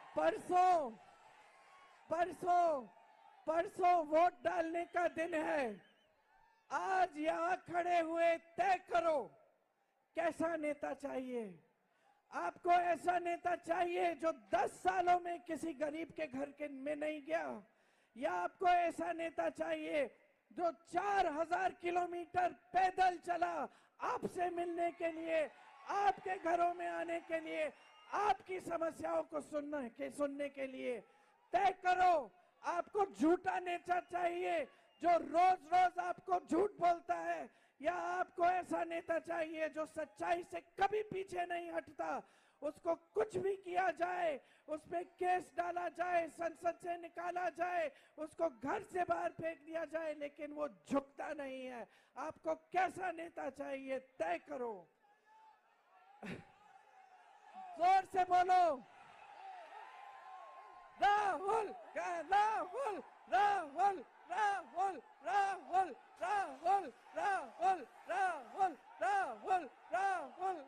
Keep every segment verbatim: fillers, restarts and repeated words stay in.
परसों परसों परसों वोट डालने का दिन है। आज यहां खड़े हुए तय करो कैसा नेता चाहिए। आपको ऐसा नेता चाहिए जो दस सालों में किसी गरीब के घर के में नहीं गया, या आपको ऐसा नेता चाहिए जो चार हजार किलोमीटर पैदल चला आपसे मिलने के लिए, आपके घरों में आने के लिए, आपकी समस्याओं को सुनने के सुनने के लिए। तय करो। आपको झूठा नेता चाहिए जो रोज रोज आपको झूठ बोलता है, या आपको ऐसा नेता चाहिए जो सच्चाई से कभी पीछे नहीं हटता। उसको कुछ भी किया जाए, उस पे केस डाला जाए, संसद से निकाला जाए, उसको घर से बाहर फेंक दिया जाए, लेकिन वो झुकता नहीं है। आपको कैसा नेता चाहिए तय करो। जोर से बोलो। राहुल राहुल राहुल राहुल राहुल राहुल राहुल राहुल राहुल राहुल।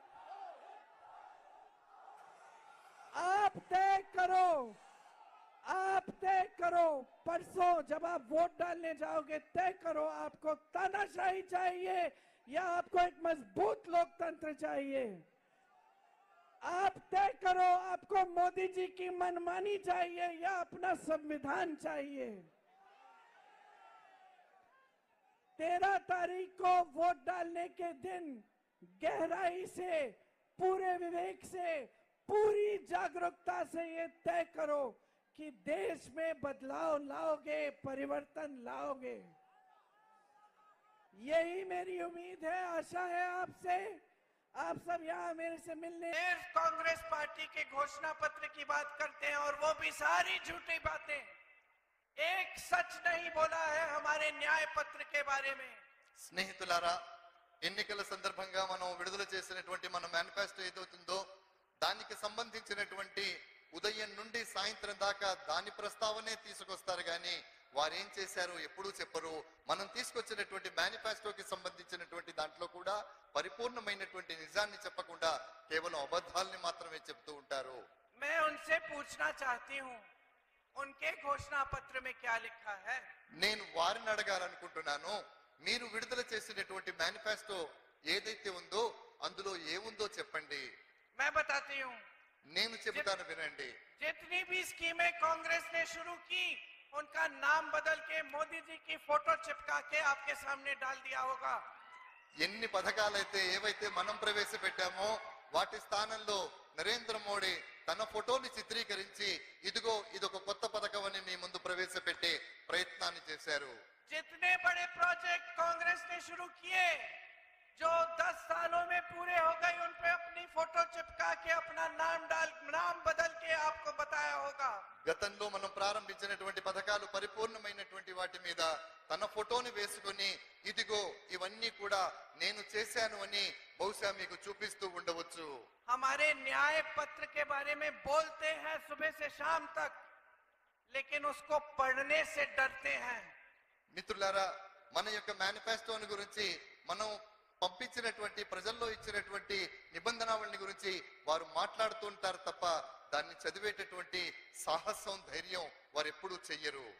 आप तय करो, आप तय करो। परसों जब आप वोट डालने जाओगे तय करो आपको तानाशाही चाहिए या आपको एक मजबूत लोकतंत्र चाहिए। आप तय करो आपको मोदी जी की मनमानी चाहिए या अपना संविधान चाहिए। तेरह तारीख को वोट डालने के दिन गहराई से, पूरे विवेक से, पूरी जागरूकता से ये तय करो कि देश में बदलाव लाओगे, परिवर्तन लाओगे। यही मेरी उम्मीद है, आशा है आपसे। आप सब यहाँ मेरे से मिलने कांग्रेस पार्टी के घोषणा पत्र की बात करते हैं और वो भी सारी झूठी बातें। एक सच नहीं बोला है हमारे न्याय पत्र के बारे में। స్నేహితులారా, ఎన్నికల సందర్భంగా మనం విడుదల చేసినటువంటి మన మేనిఫెస్టో ఏదవుతుందో దానికి సంబంధించినటువంటి ఉదయం నుండి సాయంత్రం దాకా దాని ప్రస్తావనే తీసుకొస్తారు గానీ వారు ఏం చేశారు ఎప్పుడూ చెప్పరు. మనం తీసుకొచ్చినటువంటి మేనిఫెస్టోకి సంబంధించినటువంటి దాంట్లో కూడా పరిపూర్ణమైనటువంటి నిజాన్ని చెప్పకుండా కేవలం అబద్ధాలని మాత్రమే చెప్తూ ఉంటారు. मैं उनसे पूछना चाहती हूं उनके घोषणा पत्र में क्या लिखा है। నేను వారిని అడగాలనుకుంటున్నాను, మీరు విడుదల చేసినటువంటి మేనిఫెస్టో ఏదైతే ఉందో అందులో ఏముందో చెప్పండి. मैं बताती हूं, నేను చెబుతాను వినండి. जितनी भी स्कीमें कांग्रेस ने शुरू की उनका नाम बदल के मोदी जी की फोटो चिपका के आपके सामने डाल दिया होगा। ఎన్ని పథకాలైతే ఏవైతే మనం ప్రవేశపెట్టామో వాటి స్థానంలో నరేంద్ర మోడీ తన ఫోటోని చిత్రీకరించి ఇదిగో ఇదొక కొత్త పథకం అని మీ ముందు ప్రవేశపెట్టే ప్రయత్నాన్ని చేశారు. जितने बड़े प्रोजेक्ट कांग्रेस ने शुरू किए जो दस सालों में पूरे हो गए उन पे अपनी फोटो चिपका के अपना नाम डाल नाम बदल के आपको बताया होगा। గతంలో మనం ప్రారంభించినటువంటి పథకాలు పరిపూర్ణమైనటువంటి వాటి మీద తన ఫోటోని వేసుకొని ఇదిగో ఇవన్నీ కూడా నేను చేశాను అని బహుశా మీకు చూపిస్తూ ఉండవచ్చు. हमारे न्याय पत्र के बारे में बोलते हैं सुबह से शाम तक, लेकिन उसको पढ़ने से डरते हैं। మిత్రులారా, మన యొక్క మేనిఫెస్టోని గురించి మనం పంపించినటువంటి ప్రజల్లో ఇచ్చినటువంటి నిబంధనావళిని గురించి వారు మాట్లాడుతూ ఉంటారు తప్ప దాన్ని చదివేటటువంటి సాహసం, ధైర్యం వారు ఎప్పుడూ చెయ్యరు.